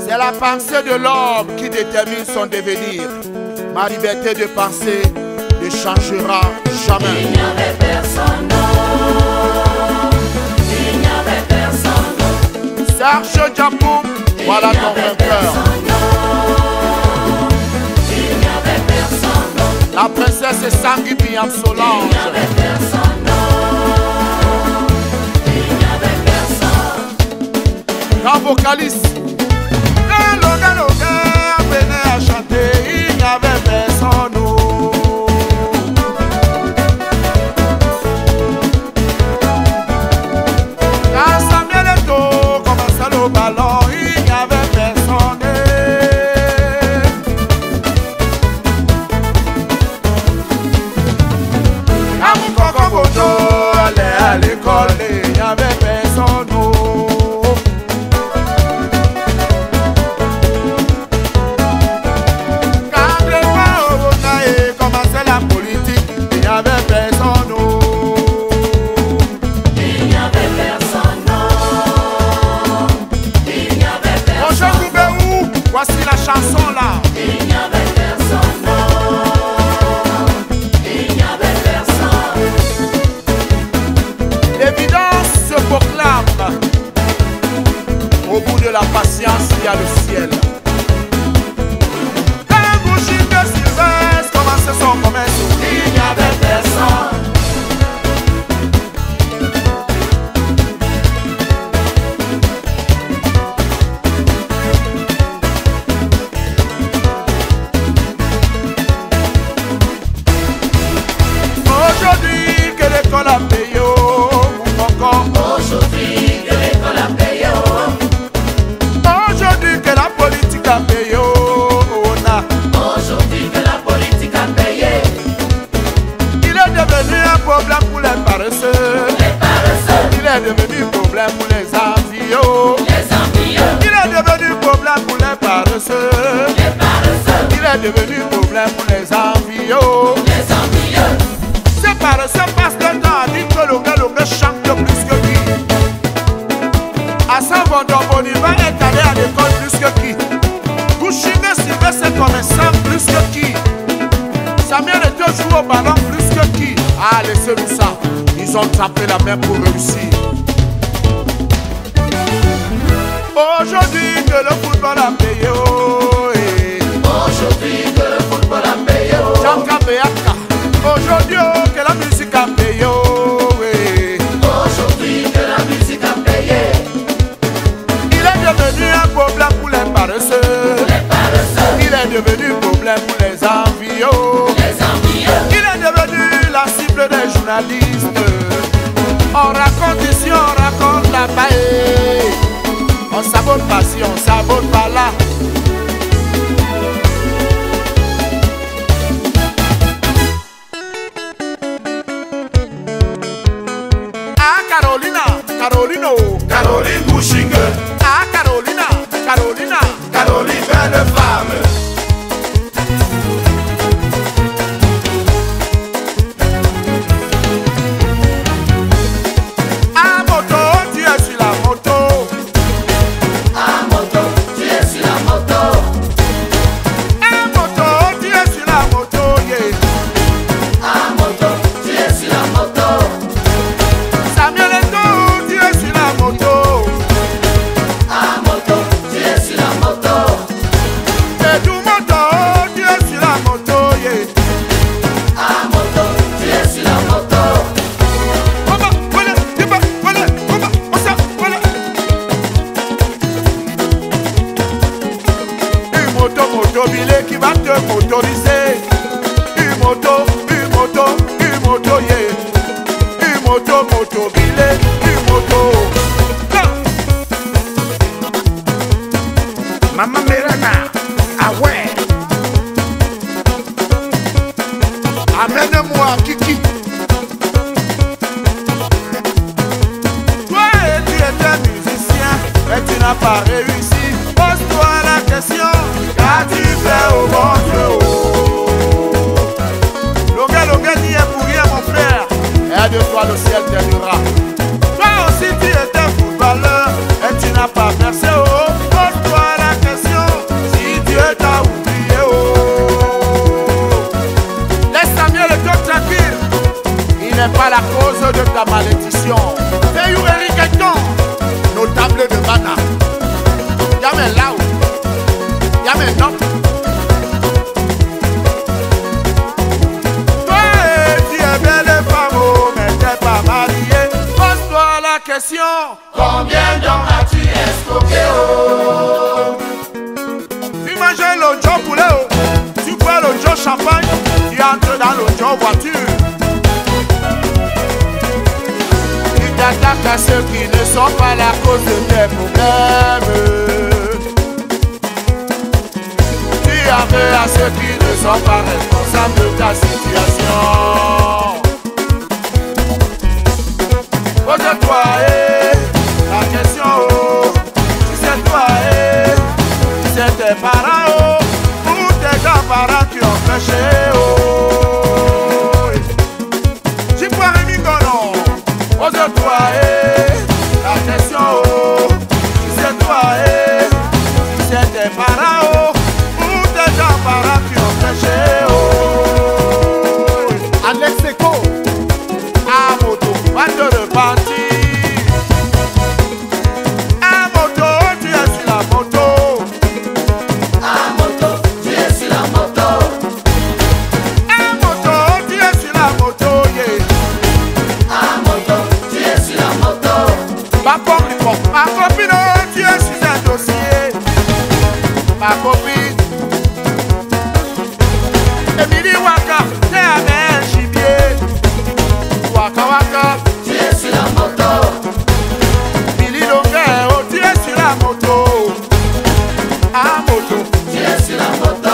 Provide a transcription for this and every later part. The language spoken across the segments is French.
C'est la pensée de l'homme qui détermine son devenir. Ma liberté de penser ne changera jamais. Il n'y avait personne d'autre. Il n'y avait personne d'autre. Serge Diapoum, voilà ton vainqueur. Il n'y avait personne d'autre. La princesse Sangui Biam Solange. Il n'y avait personne d'autre. Il n'y avait personne. Grand vocaliste. Galo, venez à chanter, il n'y avait personne. Quand Samuel Eto'o commençait le ballon, il n'y avait personne. Quand Moukoko Bodo allait à l'école, il n'y avait personne. Voici la chanson là. Il n'y avait personne, non. Il n'y avait personne. L'évidence se proclame. Au bout de la patience, il y a le ciel. Un bougie de Sylvestre commençait son commerce. Il n'y avait personne. Aujourd'hui que l'école a payé, Aujourd'hui que l'école a payé. aujourd'hui que la politique a payé, Aujourd'hui que la politique a payé. il est devenu un problème pour les paresseux. Les paresseux. Il est devenu un problème pour les envieux. Les envieux. Il est devenu un problème pour les paresseux. Les paresseux. Il est devenu un problème pour les envieux. Les envieux. Ces paresseux passent le temps à dire que le gars chante plus que qui. Hassan Bondomboniva est allé à l'école plus que qui. Bouchine Sylvestre est commerçant plus que qui. Samuel Eto'o joue au ballon plus que qui. Ah, laissez-nous ça. Ils ont tapé la main pour réussir. Aujourd'hui que le football a payé, oh, Aujourd'hui que le football a payé. Jean Kabeyaka. Aujourd'hui oh, que la musique a payé, oh, Aujourd'hui que la musique a payé. il est devenu un problème pour les paresseux. Les paresseux. Il est devenu un problème pour les envieux. Les envieux. Il est devenu la cible des journalistes. On raconte ici, on raconte là-bas. On sabote pas ci, on sabote pas là. Ah, Carolina, Carolino. Caroline Bouching, Ah, Carolina, Carolina. Caroline belle femme. Ah, moto, tu es sur la moto. À moto, tu es sur la moto. Ah, moto, tu es sur la moto, yeah. À moto, tu es sur la moto. Samuel Eto'o, tu es sur la moto. À moto, tu es sur la moto. Et du moto, tu es sur la moto, yeah. À moto, tu es sur la moto. Oba, voilà, diba, voilà, oba, osa, voilà. Une moto, moto, billet qui va te motoriser. Une moto, yeah. Une moto, moto, billet, une moto. Non. Maman Merana, ah ouais. Amène-moi Kiki. Toi, tu étais musicien, mais tu n'as pas réussi. Pose-toi la question, qu'as-tu fait au bon Dieu? Longue n'y est pour rien, mon frère. Et de toi, le ciel t'aidera. Toi aussi, tu étais footballeur, et tu n'as pas percé. Pose-toi la question. champagne, tu entres dans l'auto voiture. Tu t'attaques à ceux qui ne sont pas la cause de tes problèmes. Tu en veux à ceux qui ne sont pas responsables de ta situation. Pose-toi la question, si c'est toi si c'est tes parents ou tes grands-parents qui ont péché. J'y crois Rémi-Gonon. Pose-toi la question, si c'est toi si c'est tes parents ou tes grands-parents qui ont péché. Alex Eco, À moto, va te repentir. À moto, tu es sur la moto. À moto, tu es sur la moto. À moto, tu es sur la moto, yeah. À moto, tu es sur la moto. Ma copine, tu es sur un dossier. Ma copine, Emily Waka, t'es un gibier. Waka Waka, Tu es sur la moto. Billy Longuet, oh, tu es sur la moto. À moto, Tu es sur la moto.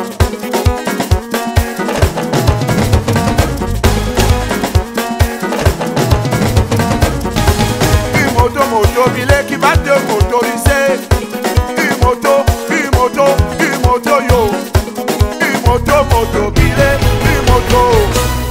une moto, Billy qui va te motoriser. Une moto, yo. Une moto, Billy, une moto.